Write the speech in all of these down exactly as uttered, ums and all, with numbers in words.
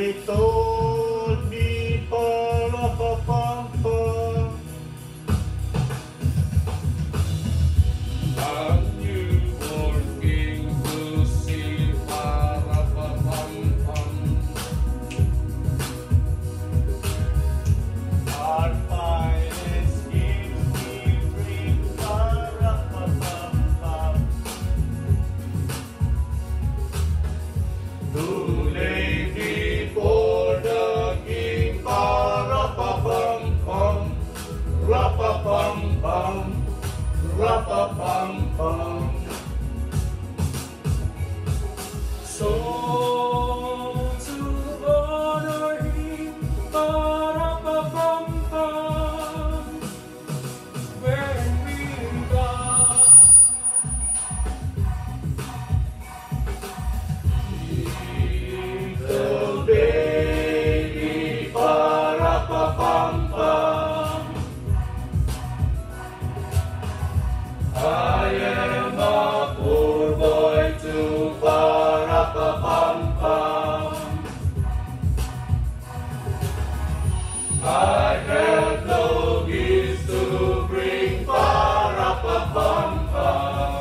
They told me, pa-ra-pa-pam-pam, a newborn king to see, pa-ra-pa-pam-pam. our finest gifts we bring, pa-ra-pa-pam-pam, to lay before the king, pa-ra-pa-pam-pam, ra-pa-pam-pam, ra-pa-pam-pam. So to honor him, pa-ra-pa-pam-pam, when we die. The baby, pa-ra-pa-pam-pam, I am a poor boy too, pa-ra-pa-pam-pam. I have no gifts to bring, pa-ra-pa-pam-pam.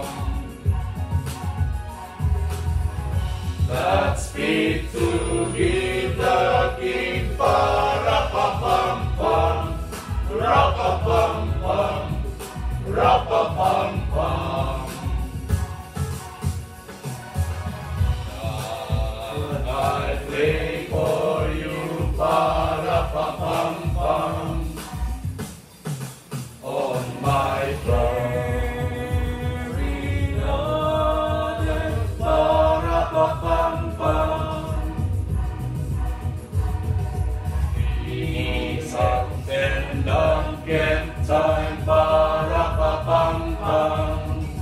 That's fit to give the king, pa-ra-pa-pam-pam, ra-pa-pam-pam, ra-pa-pam-pam. I play for you, pa-ra-pa-pam-pam, on my Every nodded, pa-ra-pa-pam-pam. It's up and don't get time, pa-ra-pa-pam-pam.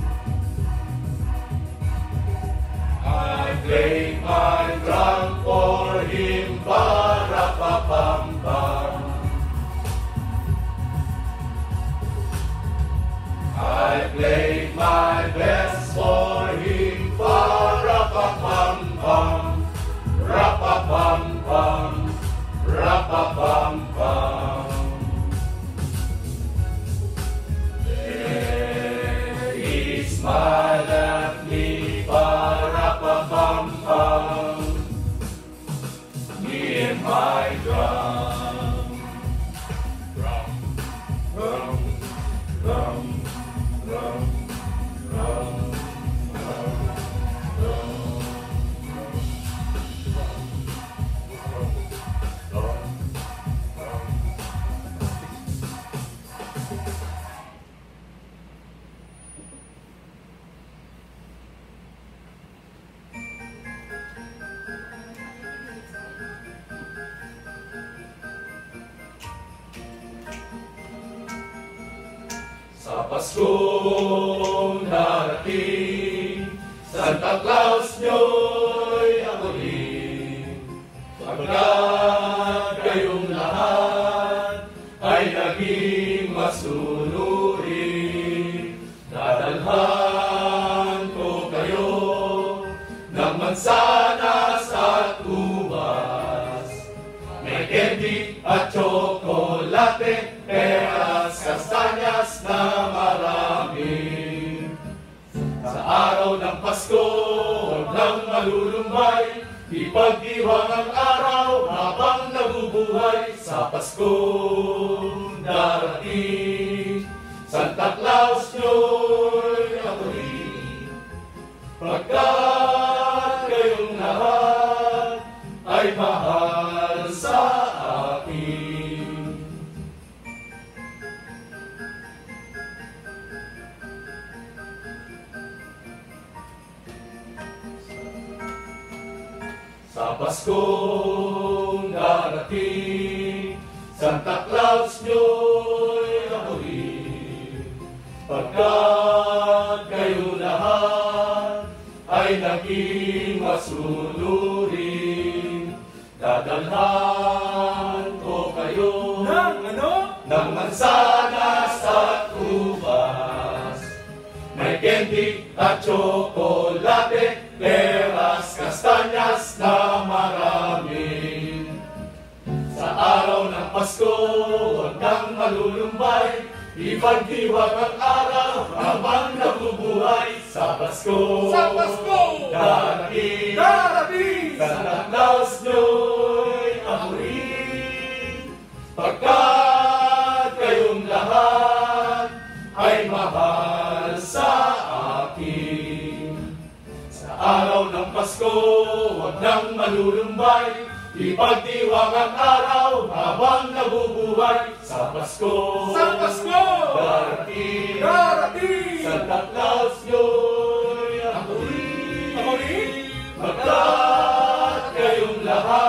I play my drum for him, pa-ra-pa-pam-pam. I play my best for him, pa-ra-pa-pam-pam, ra-pa-pam-pam, ra-pa-pam-pam. There he smiled at me, pa-ra-pa-pam-pam, me and my drum. Drum, drum, drum, drum, drum, drum, drum, drum, drum. Sa Paskong darating, Santa Claus nyo'y ako'y, pagkat kayong lahat ay naging masunurin, dadalhan ko kayo ng mansanas at ubas, may candy at tsokolate, peras, kastanyas na marami. Sa araw ng Pasko, huwag nang malulumbay, ipagdiwang ang araw habang nabubuhay. Sa Pasko darating, Santa Claus nyo'y ako'y, pagkat kayong lahat ay mahal sa akin. Sa Paskong darating, Santa Claus nyo'y ako'y, pagkat kayo lahat ay naging masunurin, dadalhan ko kayo ng ano? ng mansanas at ubas, may candy at tsokolate, peras, kastanyas na marami. Pasko, huwag kang malulumbay, ipagdiwang ang araw habang nabubuhay. Sa Pasko, Sa Pasko, darating, darating, Santa Claus nyo'y amurin, pagkat kayong lahat ay mahal sa akin. Sa araw ng Pasko, huwag nang malulumbay, ipagdiwang ang araw habang nabubuhay. Sa Pasko, Sa Pasko, darating, darating, Santa Claus nyo'y amurin, amurin, pagkat kayong lahat